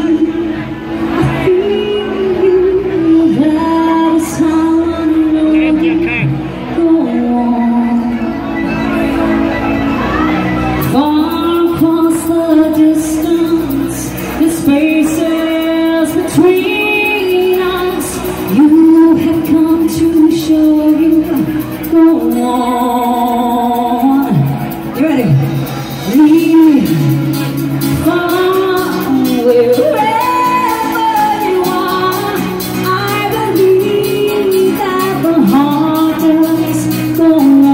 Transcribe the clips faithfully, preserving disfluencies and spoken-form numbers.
Between us, you have come to show you go on. You ready? Lead me far wherever you are. I believe that the heart does go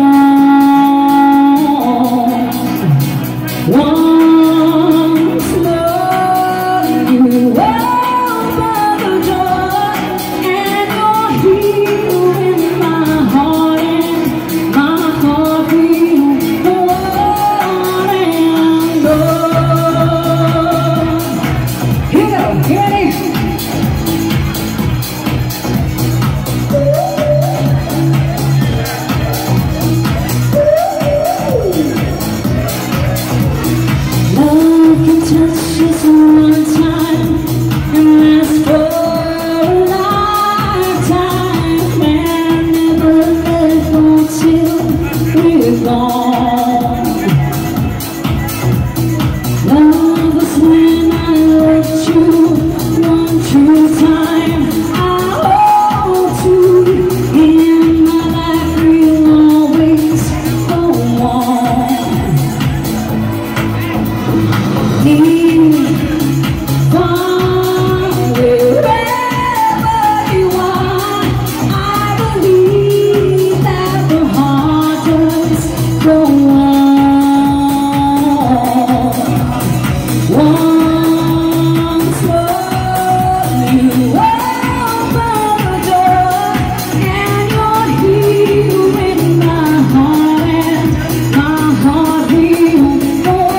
on. Once more, you are. Just one time and last for a lifetime, and never let go till we're gone. Love was when I loved you one true time. I hold you in my life, we'll always go on. Lead me far wherever you are. I believe that the heart does go on. Once more, you open the door, and you're here in my heart, and my heart will go on.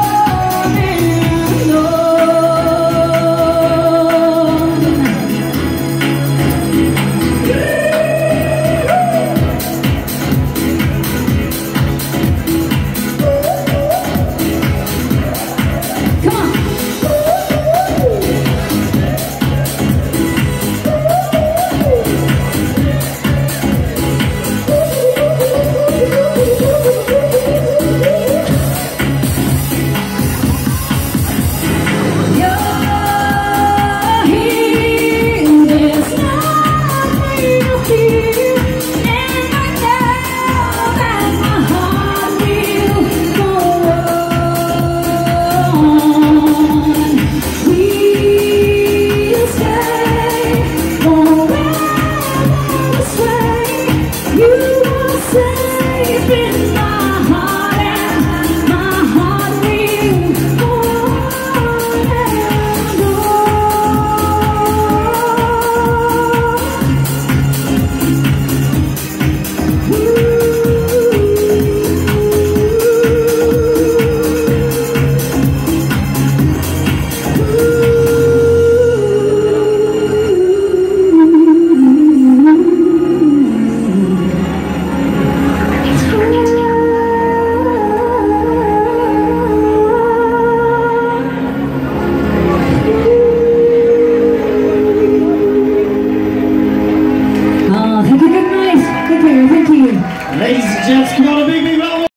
Safe in my heart, and my heart will go on and Ladies and gents, come on, a big, big round.